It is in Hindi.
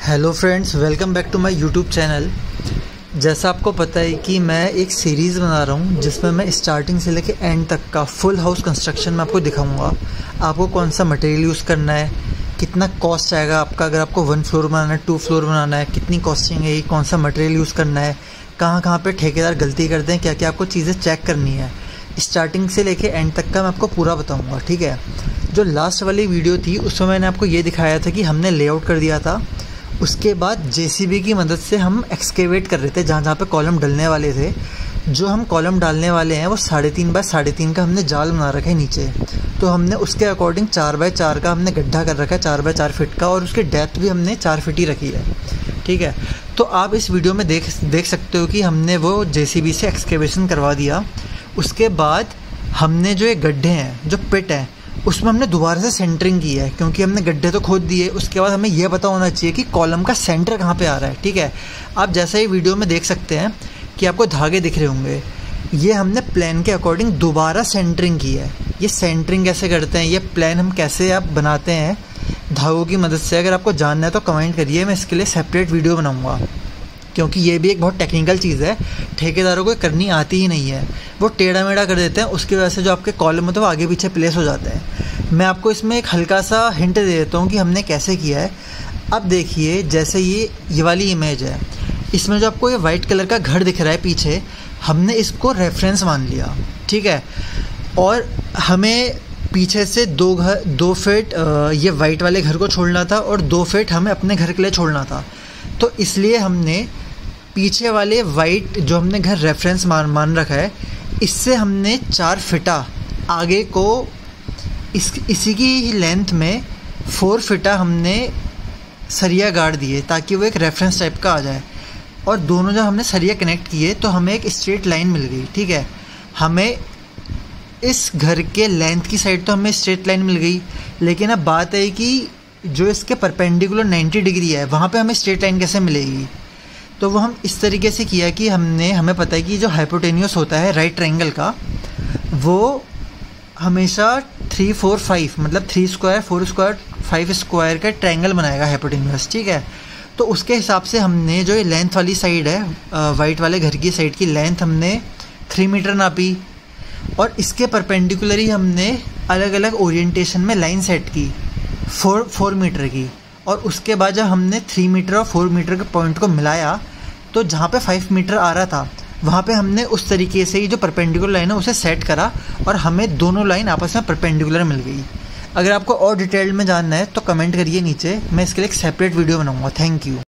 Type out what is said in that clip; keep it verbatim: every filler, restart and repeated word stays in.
Hello friends, welcome back to my YouTube channel. जैसा आपको पता है कि मैं एक सीरीज़ बना रहा हूँ जिसमें मैं स्टार्टिंग से लेके एंड तक का फुल हाउस कंस्ट्रक्शन में आपको दिखाऊंगा। आपको कौन सा मटेरियल यूज़ करना है, कितना कॉस्ट आएगा आपका, अगर आपको वन फ्लोर बनाना है, टू फ्लोर बनाना है, कितनी कॉस्टिंग है, कौन सा मटेरियल यूज़ करना है, कहाँ कहाँ पे ठेकेदार गलती करते हैं, क्या क्या आपको चीज़ें चेक करनी है। स्टार्टिंग से लेके एंड तक का मैं आपको पूरा बताऊँगा, ठीक है। जो लास्ट वाली वीडियो थी उसमें मैंने आपको ये दिखाया था कि हमने लेआउट कर दिया था, उसके बाद जेसीबी की मदद से हम एक्सकेवेट कर रहे थे जहाँ जहाँ पे कॉलम डलने वाले थे। जो हम कॉलम डालने वाले हैं वो साढ़े तीन बाय साढ़े तीन का हमने जाल बना रखा है नीचे, तो हमने उसके अकॉर्डिंग चार बाय चार का हमने गड्ढा कर रखा है, चार बाय चार फिट का, और उसकी डेप्थ भी हमने चार फिट ही रखी है, ठीक है। तो आप इस वीडियो में देख देख सकते हो कि हमने वो जेसीबी से एक्सकेवेशन करवा दिया। उसके बाद हमने जो ये गड्ढे हैं, जो पिट हैं, उसमें हमने दोबारा से सेंटरिंग की है, क्योंकि हमने गड्ढे तो खोद दिए। उसके बाद हमें यह पता होना चाहिए कि कॉलम का सेंटर कहाँ पे आ रहा है, ठीक है। आप जैसे ही वीडियो में देख सकते हैं कि आपको धागे दिख रहे होंगे, ये हमने प्लान के अकॉर्डिंग दोबारा सेंटरिंग की है। ये सेंटरिंग कैसे करते हैं, ये प्लान हम कैसे आप बनाते हैं धागों की मदद से, अगर आपको जानना है तो कमेंट करिए, मैं इसके लिए सेपरेट वीडियो बनाऊँगा, क्योंकि ये भी एक बहुत टेक्निकल चीज़ है। ठेकेदारों को करनी आती ही नहीं है, वो टेढ़ा मेढ़ा कर देते हैं, उसकी वजह से जो आपके कॉलम होते हैं वो आगे पीछे प्लेस हो जाते हैं। मैं आपको इसमें एक हल्का सा हिंट दे देता हूँ कि हमने कैसे किया है। अब देखिए, जैसे ये ये वाली इमेज है, इसमें जो आपको ये वाइट कलर का घर दिख रहा है पीछे, हमने इसको रेफरेंस मान लिया, ठीक है। और हमें पीछे से दो घर दो फीट ये वाइट वाले घर को छोड़ना था और दो फीट हमें अपने घर के लिए छोड़ना था। तो इसलिए हमने पीछे वाले वाइट जो हमने घर रेफरेंस मान मान रखा है, इससे हमने चार फिटा आगे को इस इसी की ही लेंथ में फोर फिटा हमने सरिया गाड़ दिए, ताकि वो एक रेफरेंस टाइप का आ जाए। और दोनों जब हमने सरिया कनेक्ट किए तो हमें एक स्ट्रेट लाइन मिल गई, ठीक है। हमें इस घर के लेंथ की साइड तो हमें स्ट्रेट लाइन मिल गई, लेकिन अब बात है कि जो इसके परपेंडिकुलर नाइन्टी डिग्री है, वहाँ पे हमें स्ट्रेट लाइन कैसे मिलेगी। तो वो हम इस तरीके से किया कि हमने हमें पता है कि जो हाइपोटेन्यूस होता है राइट ट्रायंगल का, वो हमेशा थ्री फोर फाइव मतलब three square four square five square का ट्रायंगल बनाएगा हाइपोटेन्यूस, ठीक है। तो उसके हिसाब से हमने जो ये लेंथ वाली साइड है, वाइट वाले घर की साइड की लेंथ हमने थ्री मीटर नापी, और इसके परपेंडिकुलर ही हमने अलग अलग ओरिएंटेशन में लाइन सेट की फोर फोर मीटर की। और उसके बाद जब हमने थ्री मीटर और फोर मीटर के पॉइंट को मिलाया, तो जहाँ पे फाइव मीटर आ रहा था वहाँ पे हमने उस तरीके से ही जो परपेंडिकुलर लाइन है उसे सेट करा, और हमें दोनों लाइन आपस में परपेंडिकुलर मिल गई। अगर आपको और डिटेल में जानना है तो कमेंट करिए नीचे, मैं इसके लिए एक सेपरेट वीडियो बनाऊँगा। Thank you.